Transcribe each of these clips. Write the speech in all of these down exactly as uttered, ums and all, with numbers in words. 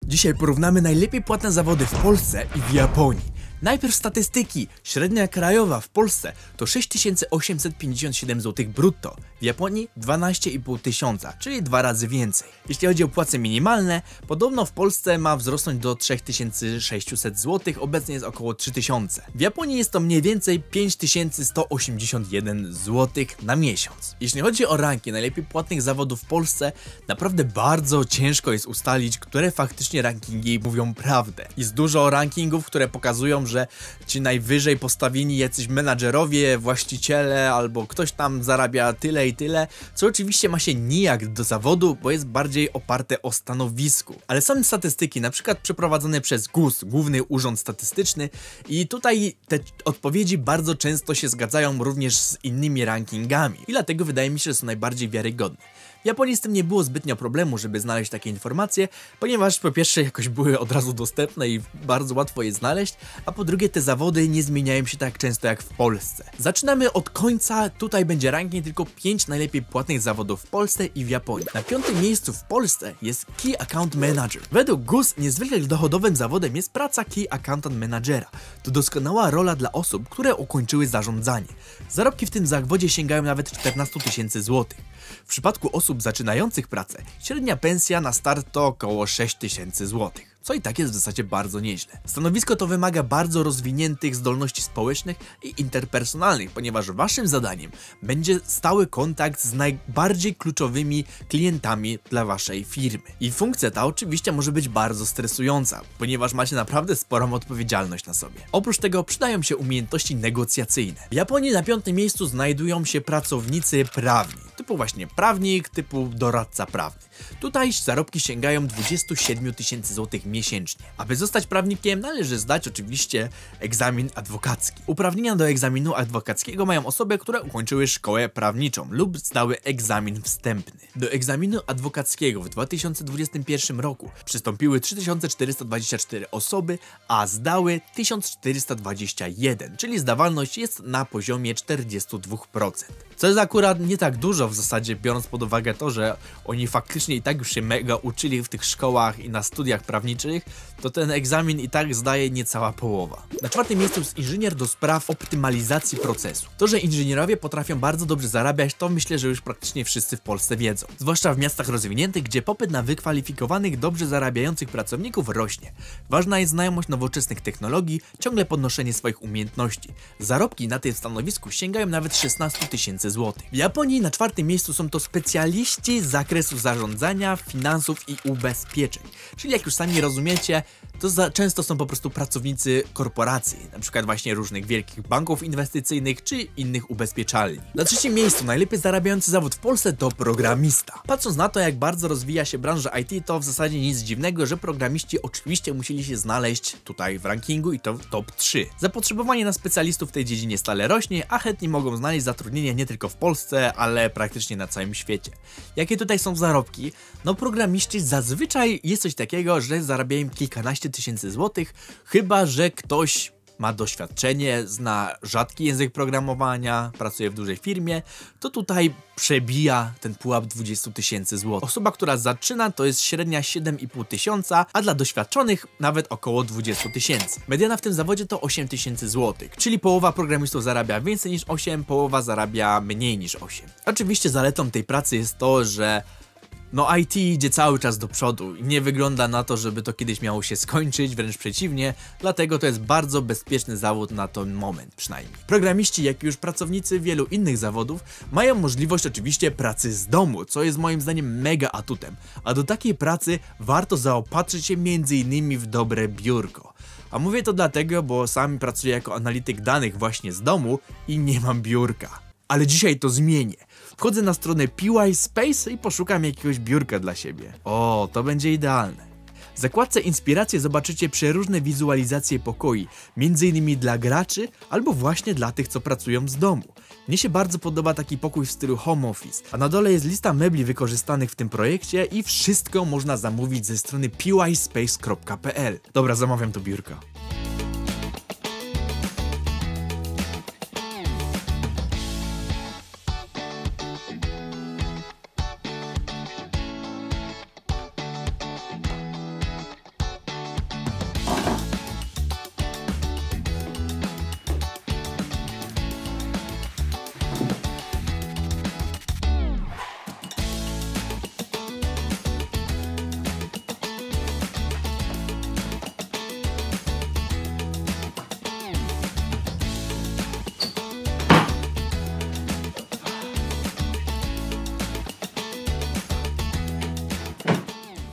Dzisiaj porównamy najlepiej płatne zawody w Polsce i w Japonii. Najpierw statystyki. Średnia krajowa w Polsce to sześć tysięcy osiemset pięćdziesiąt siedem złotych brutto, w Japonii dwanaście i pół tysiąca, czyli dwa razy więcej. Jeśli chodzi o płace minimalne, podobno w Polsce ma wzrosnąć do trzy tysiące sześćset złotych, obecnie jest około trzy tysiące. W Japonii jest to mniej więcej pięć tysięcy sto osiemdziesiąt jeden złotych na miesiąc. Jeśli chodzi o ranki najlepiej płatnych zawodów w Polsce, naprawdę bardzo ciężko jest ustalić, które faktycznie rankingi mówią prawdę. Jest dużo rankingów, które pokazują, że ci najwyżej postawieni jacyś menadżerowie, właściciele albo ktoś tam zarabia tyle i tyle, co oczywiście ma się nijak do zawodu, bo jest bardziej oparte o stanowisku. Ale są statystyki, na przykład przeprowadzone przez G U S, Główny Urząd Statystyczny, i tutaj te odpowiedzi bardzo często się zgadzają również z innymi rankingami i dlatego wydaje mi się, że są najbardziej wiarygodne. W Japonii z tym nie było zbytnio problemu, żeby znaleźć takie informacje, ponieważ po pierwsze jakoś były od razu dostępne i bardzo łatwo je znaleźć, a po drugie te zawody nie zmieniają się tak często jak w Polsce. Zaczynamy od końca, tutaj będzie ranking tylko pięć najlepiej płatnych zawodów w Polsce i w Japonii. Na piątym miejscu w Polsce jest Key Account Manager. Według G U S niezwykle dochodowym zawodem jest praca Key Account Managera. To doskonała rola dla osób, które ukończyły zarządzanie. Zarobki w tym zawodzie sięgają nawet czternaście tysięcy złotych. W przypadku osób zaczynających pracę, średnia pensja na start to około sześć tysięcy złotych, co i tak jest w zasadzie bardzo nieźle. Stanowisko to wymaga bardzo rozwiniętych zdolności społecznych i interpersonalnych, ponieważ waszym zadaniem będzie stały kontakt z najbardziej kluczowymi klientami dla waszej firmy. I funkcja ta oczywiście może być bardzo stresująca, ponieważ macie naprawdę sporą odpowiedzialność na sobie. Oprócz tego przydają się umiejętności negocjacyjne. W Japonii na piątym miejscu znajdują się pracownicy prawni, typu właśnie prawnik, typu doradca prawny. Tutaj zarobki sięgają dwadzieścia siedem tysięcy złotych miesięcznie. Aby zostać prawnikiem, należy zdać oczywiście egzamin adwokacki. Uprawnienia do egzaminu adwokackiego mają osoby, które ukończyły szkołę prawniczą lub zdały egzamin wstępny. Do egzaminu adwokackiego w dwa tysiące dwudziestym pierwszym roku przystąpiły trzy tysiące czterysta dwadzieścia cztery osoby, a zdały tysiąc czterysta dwadzieścia jeden, czyli zdawalność jest na poziomie czterdzieści dwa procent. Co jest akurat nie tak dużo w zasadzie, biorąc pod uwagę to, że oni faktycznie i tak już się mega uczyli w tych szkołach i na studiach prawniczych, to ten egzamin i tak zdaje niecała połowa. Na czwartym miejscu jest inżynier do spraw optymalizacji procesu. To, że inżynierowie potrafią bardzo dobrze zarabiać, to myślę, że już praktycznie wszyscy w Polsce wiedzą. Zwłaszcza w miastach rozwiniętych, gdzie popyt na wykwalifikowanych, dobrze zarabiających pracowników rośnie. Ważna jest znajomość nowoczesnych technologii, ciągle podnoszenie swoich umiejętności. Zarobki na tym stanowisku sięgają nawet szesnaście tysięcy złotych. W Japonii na czwartym miejscu są to specjaliści z zakresu zarządzania, finansów i ubezpieczeń. Czyli jak już sami rozumiecie, to za często są po prostu pracownicy korporacji, na przykład właśnie różnych wielkich banków inwestycyjnych czy innych ubezpieczalni. Na trzecim miejscu najlepiej zarabiający zawód w Polsce to programista. Patrząc na to, jak bardzo rozwija się branża I T, to w zasadzie nic dziwnego, że programiści oczywiście musieli się znaleźć tutaj w rankingu i to w top trzy. Zapotrzebowanie na specjalistów w tej dziedzinie stale rośnie, a chętni mogą znaleźć zatrudnienie nie tylko w Polsce, ale praktycznie na całym świecie. Jakie tutaj są zarobki? No programiści zazwyczaj jest coś takiego, że zarabiają kilkanaście tysięcy złotych, chyba że ktoś ma doświadczenie, zna rzadki język programowania, pracuje w dużej firmie, to tutaj przebija ten pułap dwadzieścia tysięcy złotych. Osoba, która zaczyna, to jest średnia siedem i pół tysiąca, a dla doświadczonych nawet około dwadzieścia tysięcy. Mediana w tym zawodzie to osiem tysięcy złotych, czyli połowa programistów zarabia więcej niż osiem, połowa zarabia mniej niż osiem. Oczywiście zaletą tej pracy jest to, że no I T idzie cały czas do przodu i nie wygląda na to, żeby to kiedyś miało się skończyć, wręcz przeciwnie, dlatego to jest bardzo bezpieczny zawód na ten moment przynajmniej. Programiści, jak i już pracownicy wielu innych zawodów, mają możliwość oczywiście pracy z domu, co jest moim zdaniem mega atutem, a do takiej pracy warto zaopatrzyć się między innymi w dobre biurko. A mówię to dlatego, bo sam pracuję jako analityk danych właśnie z domu i nie mam biurka. Ale dzisiaj to zmienię. Wchodzę na stronę P Y Space i poszukam jakiegoś biurka dla siebie. O, to będzie idealne. W zakładce Inspiracje zobaczycie przeróżne wizualizacje pokoi, między innymi dla graczy albo właśnie dla tych, co pracują z domu. Mnie się bardzo podoba taki pokój w stylu home office, a na dole jest lista mebli wykorzystanych w tym projekcie i wszystko można zamówić ze strony p y space kropka p l. Dobra, zamawiam to biurko.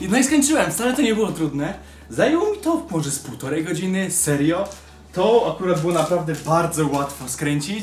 No i skończyłem, wcale to nie było trudne. Zajęło mi to może z półtorej godziny, serio. To akurat było naprawdę bardzo łatwo skręcić.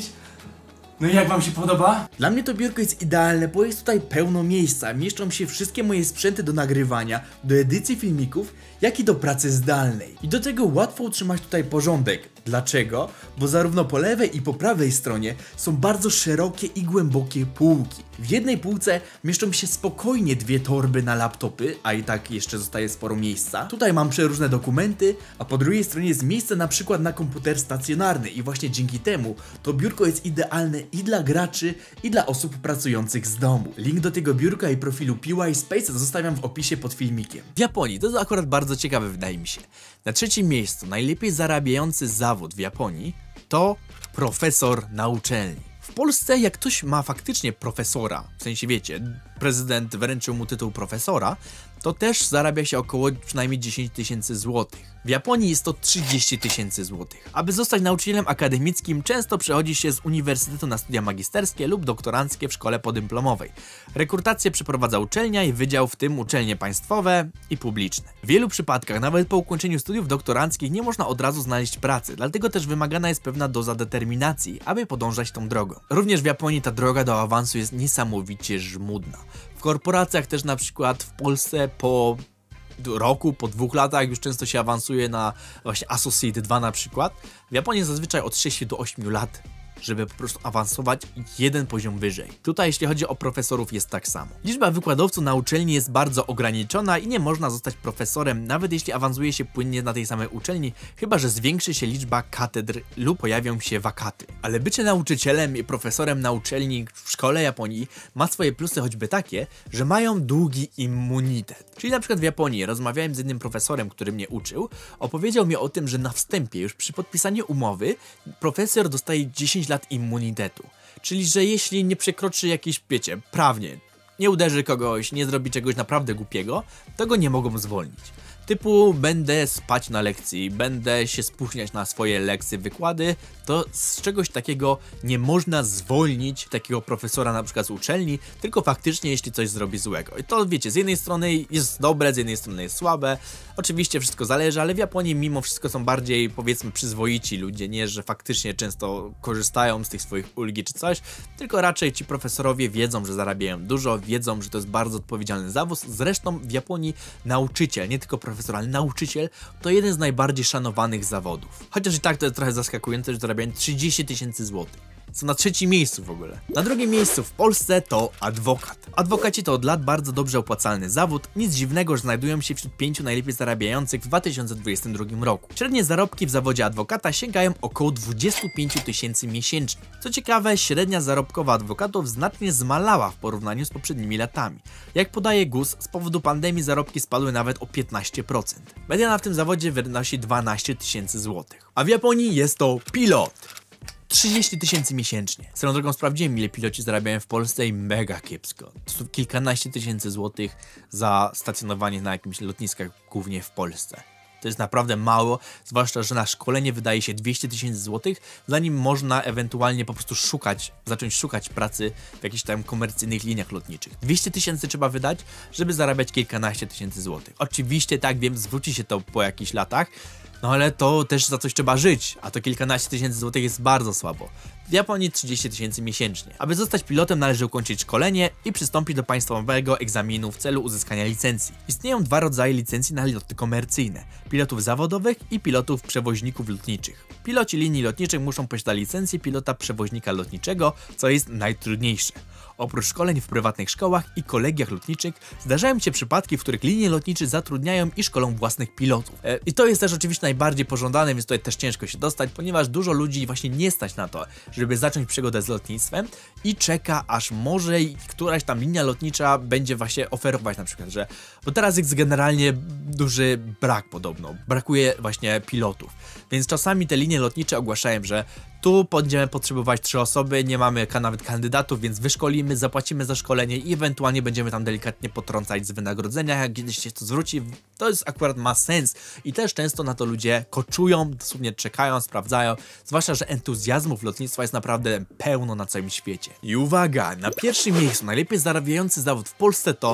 No i jak wam się podoba? Dla mnie to biurko jest idealne, bo jest tutaj pełno miejsca. Mieszczą się wszystkie moje sprzęty do nagrywania, do edycji filmików, jak i do pracy zdalnej. I do tego łatwo utrzymać tutaj porządek. Dlaczego? Bo zarówno po lewej i po prawej stronie są bardzo szerokie i głębokie półki. W jednej półce mieszczą się spokojnie dwie torby na laptopy, a i tak jeszcze zostaje sporo miejsca. Tutaj mam przeróżne dokumenty, a po drugiej stronie jest miejsce na przykład na komputer stacjonarny i właśnie dzięki temu to biurko jest idealne i dla graczy, i dla osób pracujących z domu. Link do tego biurka i profilu P Y Space zostawiam w opisie pod filmikiem. W Japonii to akurat bardzo ciekawe, wydaje mi się. Na trzecim miejscu najlepiej zarabiający zawód w Japonii to profesor na uczelni. W Polsce jak ktoś ma faktycznie profesora, w sensie wiecie, prezydent wręczył mu tytuł profesora, to też zarabia się około przynajmniej dziesięć tysięcy złotych. W Japonii jest to trzydzieści tysięcy złotych. Aby zostać nauczycielem akademickim, często przechodzi się z uniwersytetu na studia magisterskie lub doktoranckie w szkole podyplomowej. Rekrutację przeprowadza uczelnia i wydział, w tym uczelnie państwowe i publiczne. W wielu przypadkach, nawet po ukończeniu studiów doktoranckich, nie można od razu znaleźć pracy, dlatego też wymagana jest pewna doza determinacji, aby podążać tą drogą. Również w Japonii ta droga do awansu jest niesamowicie żmudna. W korporacjach też na przykład w Polsce po roku, po dwóch latach już często się awansuje na właśnie Associate dwa na przykład. W Japonii zazwyczaj od sześciu do ośmiu lat, żeby po prostu awansować jeden poziom wyżej. Tutaj jeśli chodzi o profesorów jest tak samo. Liczba wykładowców na uczelni jest bardzo ograniczona i nie można zostać profesorem, nawet jeśli awansuje się płynnie na tej samej uczelni, chyba że zwiększy się liczba katedr lub pojawią się wakaty. Ale bycie nauczycielem i profesorem na uczelni w szkole Japonii ma swoje plusy choćby takie, że mają długi immunitet. Czyli na przykład w Japonii rozmawiałem z jednym profesorem, który mnie uczył, opowiedział mi o tym, że na wstępie już przy podpisaniu umowy profesor dostaje dziesięć lat immunitetu. Czyli, że jeśli nie przekroczy jakiś, wiecie, prawnie, nie uderzy kogoś, nie zrobi czegoś naprawdę głupiego, to go nie mogą zwolnić. Typu będę spać na lekcji, będę się spóźniać na swoje lekcje, wykłady, to z czegoś takiego nie można zwolnić takiego profesora na przykład z uczelni, tylko faktycznie jeśli coś zrobi złego. I to wiecie, z jednej strony jest dobre, z jednej strony jest słabe, oczywiście wszystko zależy, ale w Japonii mimo wszystko są bardziej, powiedzmy, przyzwoici ludzie, nie, że faktycznie często korzystają z tych swoich ulgi czy coś, tylko raczej ci profesorowie wiedzą, że zarabiają dużo, wiedzą, że to jest bardzo odpowiedzialny zawód. Zresztą w Japonii nauczyciel, nie tylko profesor, profesor, ale nauczyciel to jeden z najbardziej szanowanych zawodów. Chociaż i tak to jest trochę zaskakujące, że zarabiają trzydzieści tysięcy złotych. Są na trzecim miejscu w ogóle. Na drugim miejscu w Polsce to adwokat. Adwokaci to od lat bardzo dobrze opłacalny zawód, nic dziwnego, że znajdują się wśród pięciu najlepiej zarabiających w dwa tysiące dwudziestym drugim roku. Średnie zarobki w zawodzie adwokata sięgają około dwudziestu pięciu tysięcy miesięcznie. Co ciekawe, średnia zarobkowa adwokatów znacznie zmalała w porównaniu z poprzednimi latami. Jak podaje G U S, z powodu pandemii zarobki spadły nawet o piętnaście procent. Mediana w tym zawodzie wynosi dwanaście tysięcy złotych. A w Japonii jest to pilot. trzydzieści tysięcy miesięcznie. Swoją drogą sprawdziłem, ile piloci zarabiają w Polsce i mega kiepsko. To są kilkanaście tysięcy złotych za stacjonowanie na jakimś lotniskach, głównie w Polsce. To jest naprawdę mało, zwłaszcza, że na szkolenie wydaje się dwieście tysięcy złotych, zanim można ewentualnie po prostu szukać, zacząć szukać pracy w jakichś tam komercyjnych liniach lotniczych. dwieście tysięcy trzeba wydać, żeby zarabiać kilkanaście tysięcy złotych. Oczywiście, tak wiem, zwróci się to po jakichś latach, no ale to też za coś trzeba żyć, a to kilkanaście tysięcy złotych jest bardzo słabo. W Japonii trzydzieści tysięcy miesięcznie. Aby zostać pilotem należy ukończyć szkolenie i przystąpić do państwowego egzaminu w celu uzyskania licencji. Istnieją dwa rodzaje licencji na loty komercyjne. Pilotów zawodowych i pilotów przewoźników lotniczych. Piloci linii lotniczych muszą posiadać licencję pilota przewoźnika lotniczego, co jest najtrudniejsze. Oprócz szkoleń w prywatnych szkołach i kolegiach lotniczych zdarzają się przypadki, w których linie lotnicze zatrudniają i szkolą własnych pilotów. E, I to jest też oczywiście najbardziej pożądane, więc tutaj też ciężko się dostać, ponieważ dużo ludzi właśnie nie stać na to, żeby zacząć przygodę z lotnictwem i czeka, aż może któraś tam linia lotnicza będzie właśnie oferować na przykład, że... Bo teraz jest generalnie duży brak podobno, brakuje właśnie pilotów, więc czasami te linie lotnicze ogłaszają, że tu będziemy potrzebować trzy osoby, nie mamy nawet kandydatów, więc wyszkolimy, zapłacimy za szkolenie i ewentualnie będziemy tam delikatnie potrącać z wynagrodzenia, jak kiedyś się to zwróci. To jest akurat ma sens i też często na to ludzie koczują, dosłownie czekają, sprawdzają, zwłaszcza, że entuzjazmów lotnictwa jest naprawdę pełno na całym świecie. I uwaga, na pierwszym miejscu najlepiej zarabiający zawód w Polsce to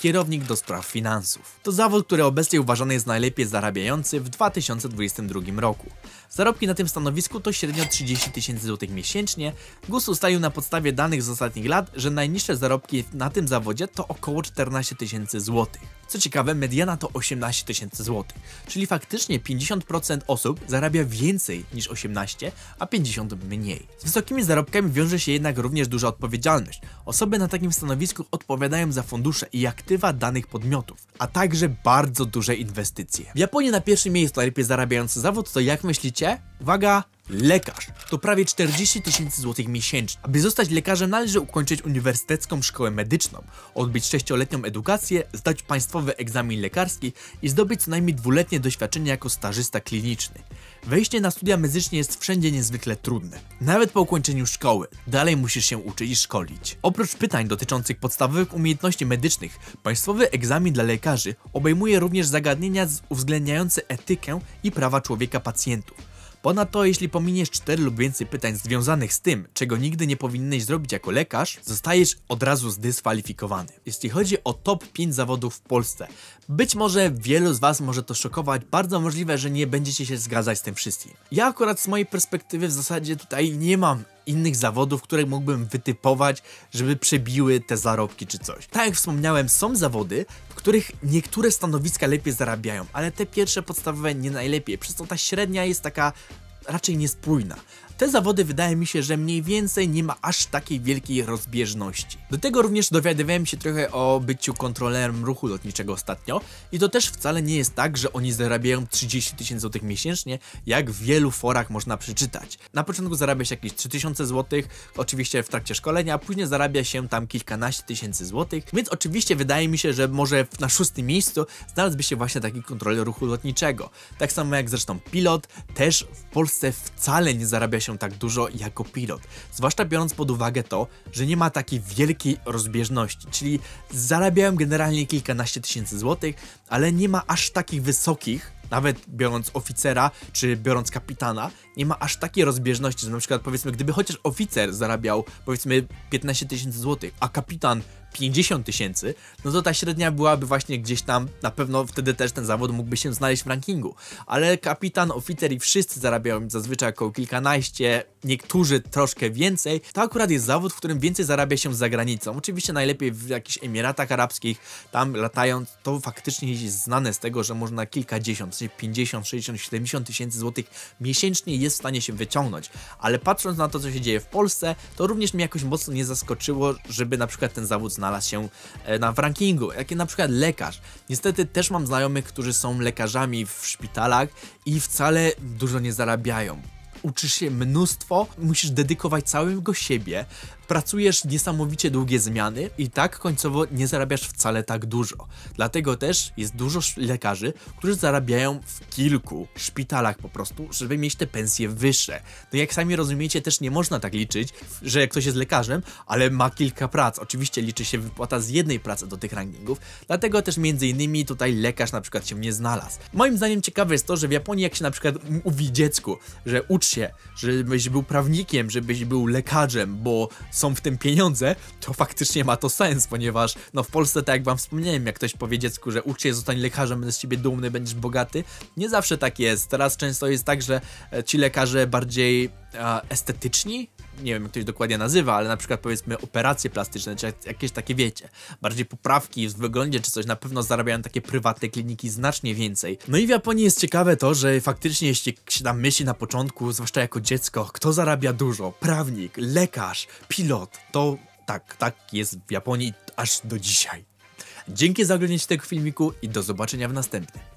kierownik do spraw finansów. To zawód, który obecnie uważany jest najlepiej zarabiający w dwa tysiące dwudziestym drugim roku. Zarobki na tym stanowisku to średnio trzydzieści tysięcy złotych miesięcznie. G U S ustalił na podstawie danych z ostatnich lat, że najniższe zarobki na tym zawodzie to około czternaście tysięcy złotych. Co ciekawe, mediana to osiemnaście tysięcy złotych, czyli faktycznie pięćdziesiąt procent osób zarabia więcej niż osiemnaście, a pięćdziesiąt procent mniej. Z wysokimi zarobkami wiąże się jednak również duża odpowiedzialność. Osoby na takim stanowisku odpowiadają za fundusze i aktywa danych podmiotów, a także bardzo duże inwestycje. W Japonii na pierwszym miejscu najlepiej zarabiający zawód to, jak myślicie? Uwaga! Lekarz. To prawie czterdzieści tysięcy złotych miesięcznie. Aby zostać lekarzem, należy ukończyć uniwersytecką szkołę medyczną, odbyć sześcioletnią edukację, zdać państwowy egzamin lekarski i zdobyć co najmniej dwuletnie doświadczenie jako stażysta kliniczny. Wejście na studia medyczne jest wszędzie niezwykle trudne. Nawet po ukończeniu szkoły, dalej musisz się uczyć i szkolić. Oprócz pytań dotyczących podstawowych umiejętności medycznych, państwowy egzamin dla lekarzy obejmuje również zagadnienia uwzględniające etykę i prawa człowieka pacjentów. Ponadto, jeśli pominiesz cztery lub więcej pytań związanych z tym, czego nigdy nie powinieneś zrobić jako lekarz, zostajesz od razu zdyskwalifikowany. Jeśli chodzi o top pięć zawodów w Polsce, być może wielu z was może to szokować, bardzo możliwe, że nie będziecie się zgadzać z tym wszystkim. Ja akurat z mojej perspektywy w zasadzie tutaj nie mam innych zawodów, które mógłbym wytypować, żeby przebiły te zarobki czy coś. Tak jak wspomniałem, są zawody, w których niektóre stanowiska lepiej zarabiają, ale te pierwsze podstawowe nie najlepiej, przez to ta średnia jest taka raczej niespójna. Te zawody wydaje mi się, że mniej więcej nie ma aż takiej wielkiej rozbieżności. Do tego również dowiadywałem się trochę o byciu kontrolerem ruchu lotniczego ostatnio i to też wcale nie jest tak, że oni zarabiają trzydzieści tysięcy złotych miesięcznie, jak w wielu forach można przeczytać. Na początku zarabia się jakieś trzy tysiące złotych, oczywiście w trakcie szkolenia, a później zarabia się tam kilkanaście tysięcy złotych, więc oczywiście wydaje mi się, że może na szóstym miejscu znalazłby się właśnie taki kontroler ruchu lotniczego. Tak samo jak zresztą pilot, też w Polsce wcale nie zarabia się tak dużo jako pilot, zwłaszcza biorąc pod uwagę to, że nie ma takiej wielkiej rozbieżności, czyli zarabiałem generalnie kilkanaście tysięcy złotych, ale nie ma aż takich wysokich, nawet biorąc oficera, czy biorąc kapitana, nie ma aż takiej rozbieżności, że na przykład powiedzmy, gdyby chociaż oficer zarabiał powiedzmy piętnaście tysięcy złotych, a kapitan pięćdziesiąt tysięcy, no to ta średnia byłaby właśnie gdzieś tam, na pewno wtedy też ten zawód mógłby się znaleźć w rankingu, ale kapitan, oficer i wszyscy zarabiają zazwyczaj około kilkanaście, niektórzy troszkę więcej. To akurat jest zawód, w którym więcej zarabia się za granicą, oczywiście najlepiej w jakichś Emiratach Arabskich, tam latając, to faktycznie jest znane z tego, że można kilkadziesiąt, pięćdziesiąt, sześćdziesiąt, siedemdziesiąt tysięcy złotych miesięcznie jest w stanie się wyciągnąć, ale patrząc na to, co się dzieje w Polsce, to również mnie jakoś mocno nie zaskoczyło, żeby na przykład ten zawód znalazł się na w rankingu, jak na przykład lekarz. Niestety też mam znajomych, którzy są lekarzami w szpitalach i wcale dużo nie zarabiają. Uczysz się mnóstwo, musisz dedykować całego siebie, pracujesz niesamowicie długie zmiany i tak końcowo nie zarabiasz wcale tak dużo. Dlatego też jest dużo lekarzy, którzy zarabiają w kilku szpitalach po prostu, żeby mieć te pensje wyższe. No jak sami rozumiecie, też nie można tak liczyć, że ktoś jest lekarzem, ale ma kilka prac. Oczywiście liczy się wypłata z jednej pracy do tych rankingów, dlatego też między innymi tutaj lekarz na przykład się nie znalazł. Moim zdaniem ciekawe jest to, że w Japonii jak się na przykład mówi dziecku, że ucz się, żebyś był prawnikiem, żebyś był lekarzem, bo są w tym pieniądze, to faktycznie ma to sens, ponieważ no w Polsce, tak jak wam wspomniałem, jak ktoś powie dziecku, że ucz się, zostań lekarzem, będziesz z ciebie dumny, będziesz bogaty, nie zawsze tak jest. Teraz często jest tak, że ci lekarze bardziej e, estetyczni, nie wiem jak to się dokładnie nazywa, ale na przykład powiedzmy operacje plastyczne, czy jakieś takie wiecie, bardziej poprawki w wyglądzie czy coś, na pewno zarabiają takie prywatne kliniki znacznie więcej. No i w Japonii jest ciekawe to, że faktycznie jeśli się tam myśli na początku, zwłaszcza jako dziecko, kto zarabia dużo, prawnik, lekarz, pilot, to tak, tak jest w Japonii aż do dzisiaj. Dzięki za oglądanie tego filmiku i do zobaczenia w następnym.